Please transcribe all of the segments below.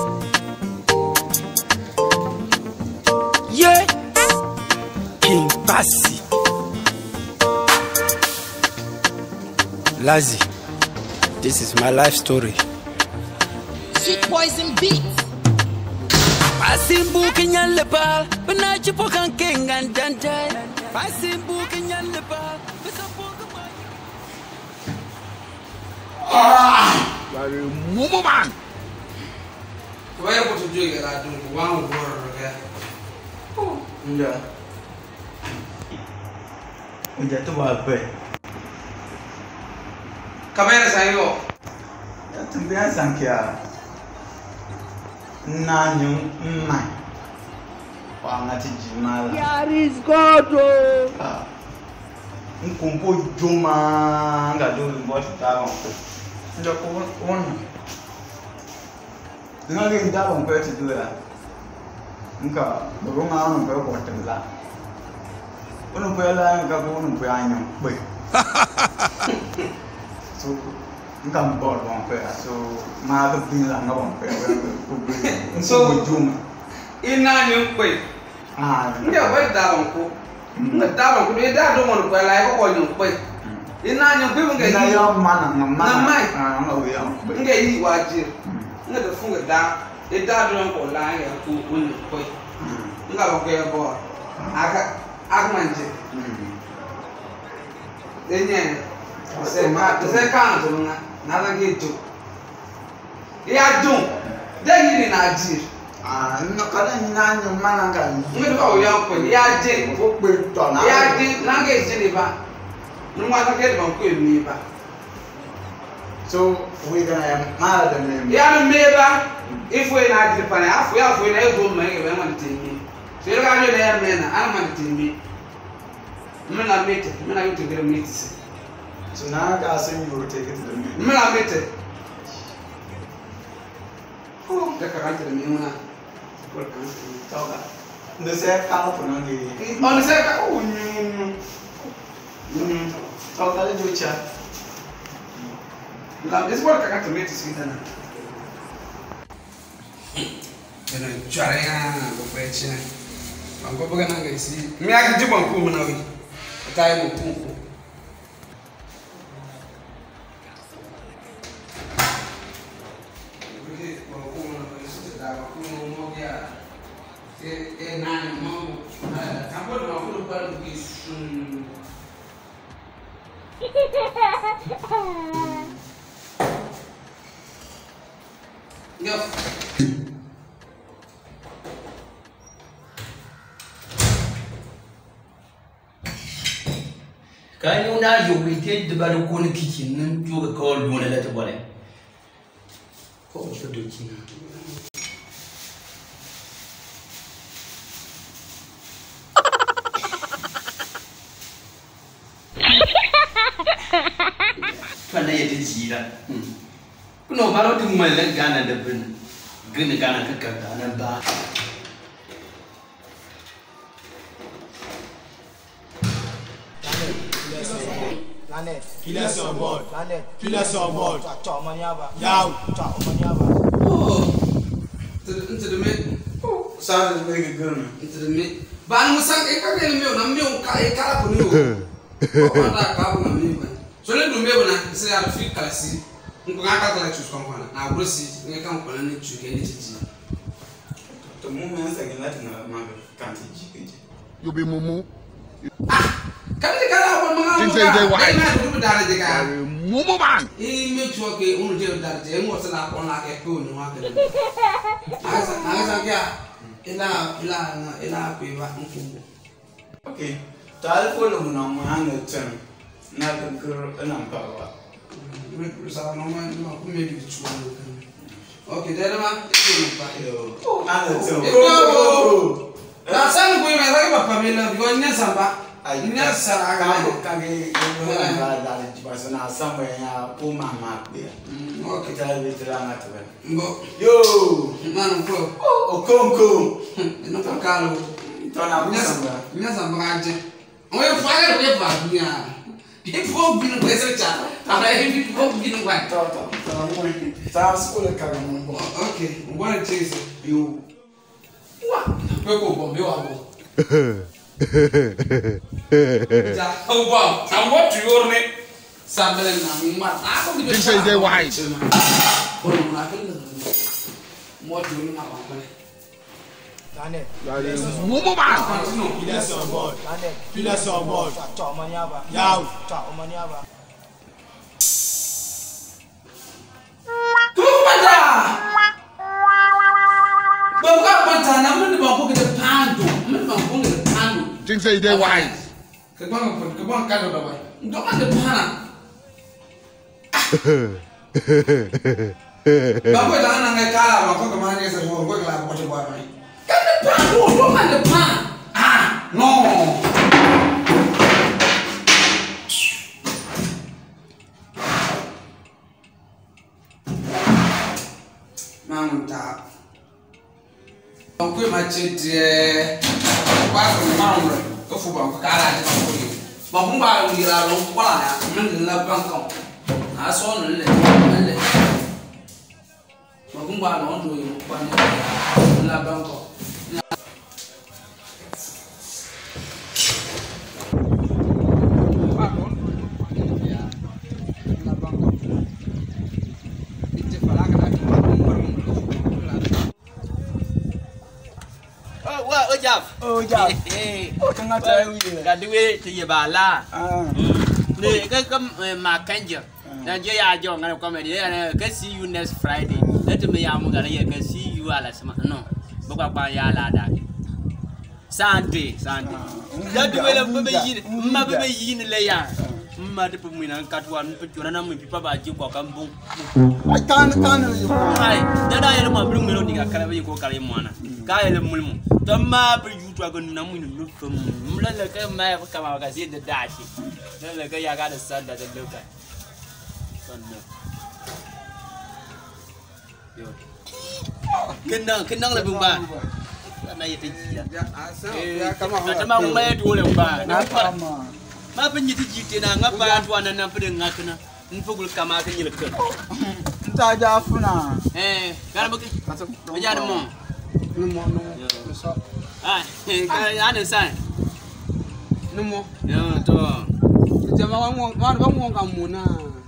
Yeah, King Passy, Lazy. This is my life story. Sweet Poison Beats. Passing book in your lepal, but not you poke and king and dante. Passing book in your lepal, but a book of Mumu man. Why you put to do it? I do one word. Nda. Udah tu apa? Kamera saya. Ya tu biasa kia. Nanyung mai. Wangati jimala. Yaris Godo. Nkumpo juma ngado mboti tawo. Nda ko wona. Ngange ndawo mpeti dura. Nka burunga ono pe ko tela. Ono pe la nka ko ono pe anyo pe. So nka mbor bon pe so ma ga bin la nga bon pe ko bi. So juma. Ina nyukwe. Ndia wa dawo ko. Dawo ko de da do mo ko la ko nyukwe. Ina nyukwe mo Ina ngai. yo mana Na mai. nga we yo. Ngai yi wajir. Nga da funga da. E da do ko la ya ko nyukwe. Nga ko ya bo. Aka manje. Enye. Se ka to na la geto. Ya dun. Da yi na ajir. No kada nyina nyo mana nga. Ngi ba o ya ko ya je. Ko pe to na. Ya je na ge je ni ba. Numa ta ke ba ko mi ba. So we gonna mara the name. Ya no me ba. If we na ajir pa na afu ya fu na e go ma e ba ma timi. So ya ga yo na ya me na ana ma timi. Me na mete, me na yo te gere mete. So now I say you take it to the name. Me na mete. Oh, da ka kan te mi una. Ko kan. Toga. The set kind of no ni. On se ka o Toga le ducha. La this work ka te mete sita na. Ena charea ko peche. Bango boga na ngesi. Mi aka jibo ko mo na wi. Tai mo ku. Kan you na you waited the bad corner kitchen and you were called one letter body. What was the doing? Pada ya dijira. Kuno baru tu malah Ghana debun. Ghana kekatan ba. Planet. Killers on board. Planet. Killers on board. Cak maniaba. Yow. Cak maniaba. Oh. Into the mid. Sound is very good. Into the mid. Ban musang e ka ke meu na meu ka e kala ko meu. Ko na ka bu na meu. So le do meu na se ya fi klasi. Nko ga ka kala choose kon kon na brosi ne kan kon na chu ke ni titi. To moment again let na ma can't ji. You be mumu. Kami de kala ko mga Think say why? na do dara de ka. Mumu man. E me chu ke unu je dara je mo se na kon na ke ko ni wa ke. Asa kya ila ko ba nko. Okay. Tal follow na mo hanga ten. Na ko na pa wa. Sa no ma no ko me bi chu. Okay, dere ma ko pa. Hanga ten. Na san ko me ra ba pamela bi wanya samba. Nya sara ga kage na da ba sana sama ya ko mama be. Okay, tal bi tra na to. Mbo. Yo, Man ko. Okonko. No ka kalo. Tona kusamba. Nya samba aje. O ye fa ga be ba nya. Ipo bi no pesa cha. Ara ipo bi no kwa. Tá escolha cara muito bom. Okay, I'm gonna chase you. What? Pego bom, meu amor. Já, oh bom. I'm what you orne. Sabe na ma. Ah, como This is the wise. Bom, na aquele. Mo tu ni ma ba. Daniel. Mumu man. Continue. Filet on board. Daniel. Filet on board. Ciao maniaba. Yao. Ciao maniaba. Kumanda. Bapak bantah namun di bangku kita pandu. Namun bangku kita pandu. Things say they wise. Kebang kan udah baik. Untuk ada panah. Bapak jangan nangai kalah. Bapak kemana dia semua. Gue kelak macam apa ni? Kan ada pandu. Untuk ada panah. Ah, no. Mantap. Aku macam dia, pasal malam tu, aku faham kalau ada apa ni. Bapak baru dia lalu kuala ya, mana bangkang, asal nelle. Bapak baru orang tu yang kuala bangkang. Oh ya. Oh tengah cari ni. Ga duwe ti bala. Ah. Ne ka makanja. Na je ya jo ngana comedy ya ka see you next Friday. Let me ya mu ga ya ka see you ala sama. No. Ba ya la da. Sunday. Da duwe la be yi ma be yi ni le ya. Ma de pu mina katwan pu jona na mu pipa ba ji ko kan bun. Ai kan yo. Ai da ya ma bru mi lo ni ga kala be ko kala mu ana. Ka ya le mulmu. Tama per YouTube ago na mu no fam mlala ka ma ka ma ga si da dashi lala ka ya ga da sanda da loka sanna yo kenang la bumba na yete jiya Ya kama. tama mu mai dole ba Na kama. ma ban yi tijite na ngapa to anan na fudin ngakana in fugul kama kan yilka Nta ja funa. gara baki ja da mu Numo. ah ana sai Numo. yo to Jama wang kamuna.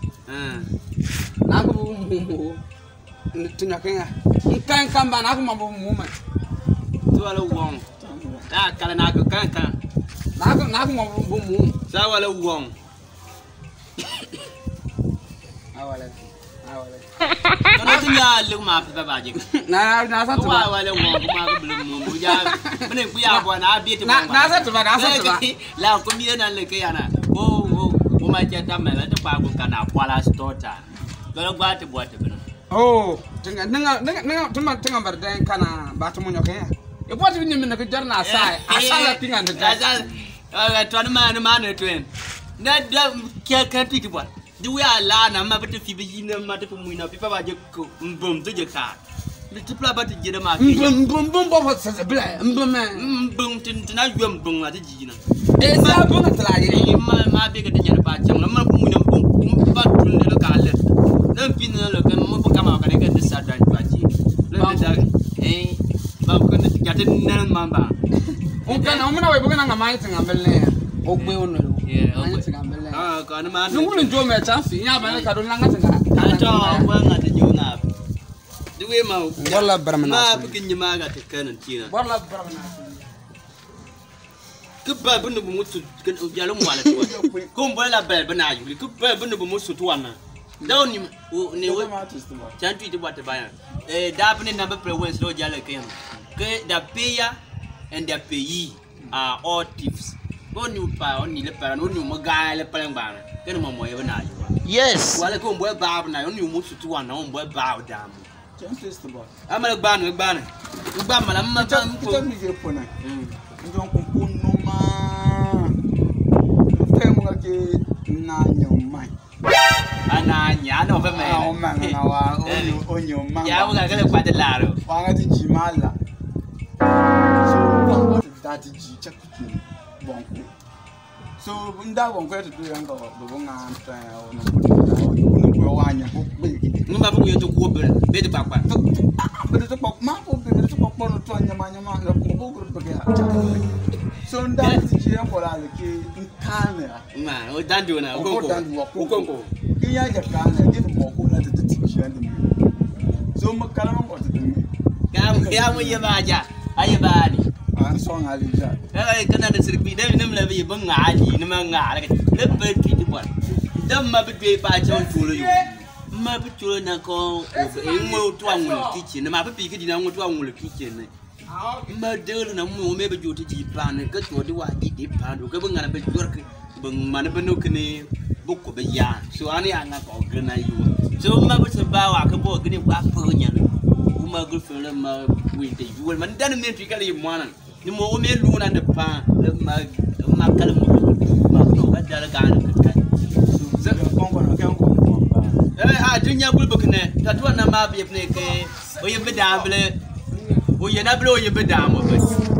Aku bumbu. Tengah kaya. Ikan kambang aku mampu muman. to ala wong kala na ko kan Aku mampu bumbu. sa wala wong Awalnya. kana tinya lu ma pa ba je Na satu. wa wala wong ma ko blum mu ja bene ku ya bo na bi te Na satu ba. la ko mi na le ke yana o ma je ta mela te pa ko kana kwala stota galo gwa te bo te bene Oh, tengah berdeng kana batu munyoknya. Ya buat ini mina kejar nasa, asal tinggal dekat. asal to ma ne twen na da ke ti bo di we ala na ma bete fi bi na ma te mu na pipa ba je ko mbom to je ka le ti pla ba te je da ma ke Bum bawa sebelah, mbom tin na yom mbom la te ji na Esa bung terlari. ma be ga de nyar ba chang na ma ku mu na mbom ba tun de ka le dan pin na le kan mo ka ma ka de ga de sa dan ba ji le da ba ko ne ga te na ma ba Bukan, kamu nak bukan nak main tengah beli. Ogbe ono lo. Main tengah beli. ka na ma Nunggu lunjo me chansi, nya bana kadon langa tengah. ka to ba ga te jo na di we ma Wala beramana. ma bukin ni ma ga te kan ti na Wala beramana. ku ba bu bu mutu kan ya lo mu wala to ko mbo la ba ba na yu ku ba bu bu mutu to wana da ni ni we chan tu ti ba te ba ya da bu ni na ba pre wens lo ja le kan ke da peya and the pays are all thieves. When you pay on the parent, when you magai le palang ban, get him on my ever night. Yes. While I go boy bow now, only move to one on boy bow down. Just taste the boy. I'm a ban with ban. You ban, I'm not Kita done. ni je puna. Ndio kumpuno ma. Temu ke na nyomai. Ana nyano ba Ah, man. na wa onyo ma. Ya uga kale kwa de laro. Wanga ti jimala. So what is that ji chakuki bonku. So nda won ko to do yan ko do nga anta no wanya ko be ngumba bu yo to ko be de bakwa be to pok ma ko be to pok no to nyama no ko bo group be ha so nda ti yan ko la ke nkane ma o dandu na ko ko ki ya ja kana ke mo ko la ti ti shi and me so ma kala ma ko ti ya mo ye ba ja aye ba ni an song ali ja kana da sirbi da nim la bi ban ali ni ma nga la be ti ti bon dam ma bi ba chon tulo yo ma bi tulo na ko e mo to anwul kitchen ma bi ki di na mo to anwul kitchen ma de na mo me be joti ji plan ka to di wa di plan do ka ban na be jork ban man be no kne bu ko be ya so ani anga ko gna yo so ma bi se ba wa ka bo gni kwa fu nya ma gul fe le ma wi de yo man dan me ti kala yi mo nan ni mo o me lu na de pa ma kala mo ma ko ga dala ga na ka so ko ko no kan ko dunya gul bukne ta to na ma bi ne ke o ye be da ble o ye na ble o ye be da mo be